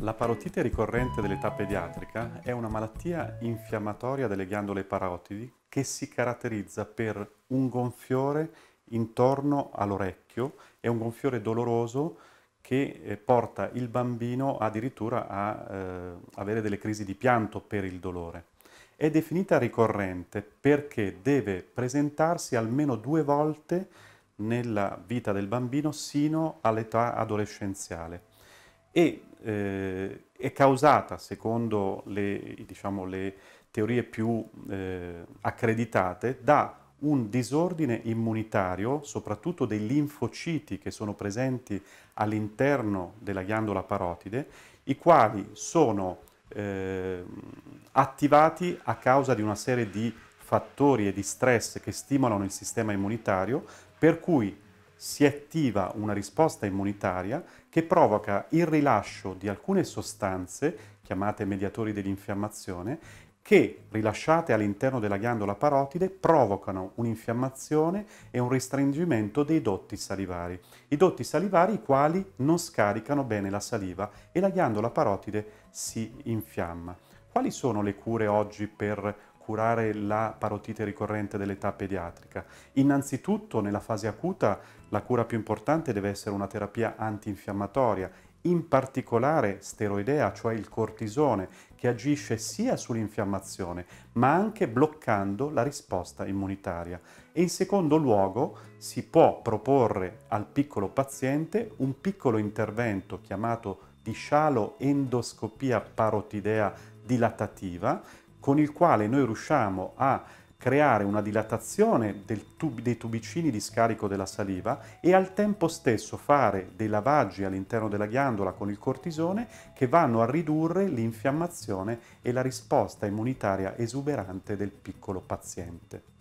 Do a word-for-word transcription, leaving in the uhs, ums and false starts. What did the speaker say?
La parotite ricorrente dell'età pediatrica è una malattia infiammatoria delle ghiandole parotidi che si caratterizza per un gonfiore intorno all'orecchio e un gonfiore doloroso che eh, porta il bambino addirittura a eh, avere delle crisi di pianto per il dolore. È definita ricorrente perché deve presentarsi almeno due volte nella vita del bambino sino all'età adolescenziale e eh, è causata, secondo le, diciamo, le teorie più eh, accreditate, da un disordine immunitario, soprattutto dei linfociti che sono presenti all'interno della ghiandola parotide, i quali sono eh, attivati a causa di una serie di fattori e di stress che stimolano il sistema immunitario, per cui si attiva una risposta immunitaria che provoca il rilascio di alcune sostanze, chiamate mediatori dell'infiammazione, che, rilasciate all'interno della ghiandola parotide, provocano un'infiammazione e un restringimento dei dotti salivari. I dotti salivari i quali non scaricano bene la saliva e la ghiandola parotide si infiamma. Quali sono le cure oggi per curare la parotite ricorrente dell'età pediatrica? Innanzitutto, nella fase acuta, la cura più importante deve essere una terapia antinfiammatoria, in particolare steroidea, cioè il cortisone, che agisce sia sull'infiammazione, ma anche bloccando la risposta immunitaria. E in secondo luogo si può proporre al piccolo paziente un piccolo intervento chiamato di scialo-endoscopia parotidea dilatativa, con il quale noi riusciamo a creare una dilatazione del tub- dei tubicini di scarico della saliva e al tempo stesso fare dei lavaggi all'interno della ghiandola con il cortisone che vanno a ridurre l'infiammazione e la risposta immunitaria esuberante del piccolo paziente.